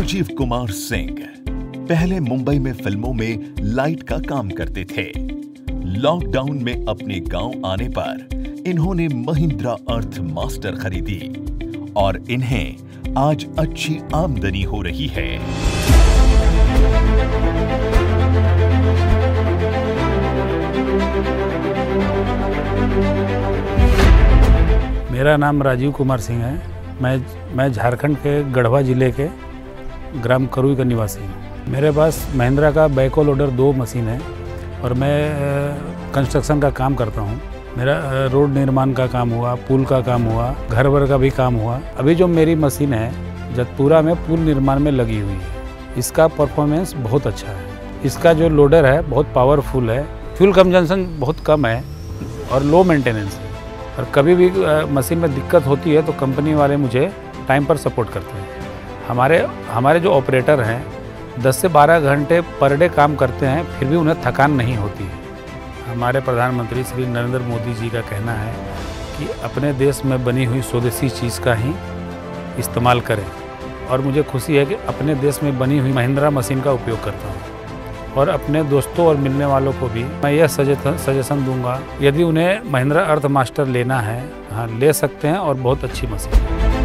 राजीव कुमार सिंह पहले मुंबई में फिल्मों में लाइट का काम करते थे। लॉकडाउन में अपने गांव आने पर इन्होंने महिंद्रा अर्थ मास्टर खरीदी और इन्हें आज अच्छी आमदनी हो रही है। मेरा नाम राजीव कुमार सिंह है। मैं झारखंड के गढ़वा जिले के ग्राम करुई का निवासी हूँ। मेरे पास महिंद्रा का बैको लोडर 2 मशीन है और मैं कंस्ट्रक्शन का काम करता हूँ। मेरा रोड निर्माण का काम हुआ, पुल का काम हुआ, घर वर का भी काम हुआ। अभी जो मेरी मशीन है जतपुरा में पुल निर्माण में लगी हुई है। इसका परफॉर्मेंस बहुत अच्छा है। इसका जो लोडर है बहुत पावरफुल है। फ्यूल कंजम्पशन बहुत कम है और लो मेंटेनेंस है। और कभी भी मशीन में दिक्कत होती है तो कंपनी वाले मुझे टाइम पर सपोर्ट करते हैं। हमारे जो ऑपरेटर हैं 10 से 12 घंटे पर डे काम करते हैं, फिर भी उन्हें थकान नहीं होती है। हमारे प्रधानमंत्री श्री नरेंद्र मोदी जी का कहना है कि अपने देश में बनी हुई स्वदेशी चीज़ का ही इस्तेमाल करें और मुझे खुशी है कि अपने देश में बनी हुई महिंद्रा मशीन का उपयोग करता हूँ। और अपने दोस्तों और मिलने वालों को भी मैं यह सजेशन दूंगा, यदि उन्हें महिंद्रा अर्थ मास्टर लेना है, हाँ ले सकते हैं और बहुत अच्छी मशीन है।